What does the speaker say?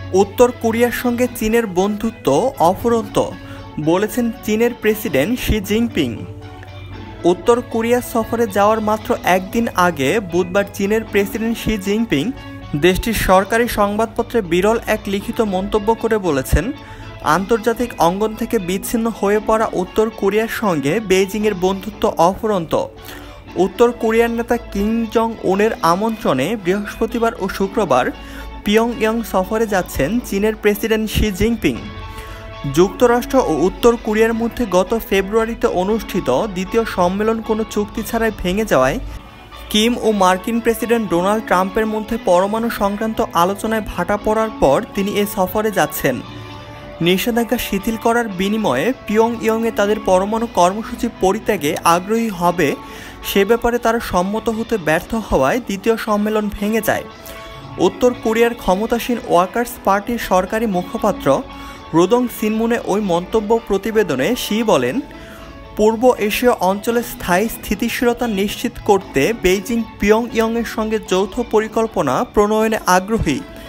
উত্তর কোরিয়ার সঙ্গে চীনের বন্ধুত্ব অফুরন্ত বলেছেন চীনের প্রেসিডেন্ট শি জিনপিং। উত্তর কোরিয়া সফরে যাওয়ার মাত্র একদিন আগে বুধবার চীনের প্রেসিডেন্ট শি জিনপিং দেশটির সরকারি সংবাদপত্রে বিরল এক লিখিত মন্তব্য করে বলেছেন, আন্তর্জাতিক অঙ্গন থেকে বিচ্ছিন্ন হয়ে পড়া উত্তর কোরিয়ার সঙ্গে বেইজিংয়ের বন্ধুত্ব অফুরন্ত। উত্তর কোরিয়ার নেতা কিম জং উনের আমন্ত্রণে বৃহস্পতিবার ও শুক্রবার পিয়ংইয়ং সফরে যাচ্ছেন চীনের প্রেসিডেন্ট শি জিনপিং। যুক্তরাষ্ট্র ও উত্তর কোরিয়ার মধ্যে গত ফেব্রুয়ারিতে অনুষ্ঠিত দ্বিতীয় সম্মেলন কোনো চুক্তি ছাড়াই ভেঙে যাওয়ায় কিম ও মার্কিন প্রেসিডেন্ট ডোনাল্ড ট্রাম্পের মধ্যে পরমাণু সংক্রান্ত আলোচনায় ভাটা পড়ার পর তিনি এ সফরে যাচ্ছেন। নিষেধাজ্ঞা শিথিল করার বিনিময়ে পিয়ংইয়ংয়ে তাদের পরমাণু কর্মসূচি পরিত্যাগে আগ্রহী হবে সে ব্যাপারে তারা সম্মত হতে ব্যর্থ হওয়ায় দ্বিতীয় সম্মেলন ভেঙে যায়। উত্তর কোরিয়ার ক্ষমতাসীন ওয়ার্কার্স পার্টির সরকারি মুখপাত্র রোদং সিনমুনে ওই মন্তব্য প্রতিবেদনে শি বলেন, পূর্ব এশীয় অঞ্চলে স্থায়ী স্থিতিশীলতা নিশ্চিত করতে বেইজিং পিয়ংইয়ংয়ের সঙ্গে যৌথ পরিকল্পনা প্রণয়নে আগ্রহী।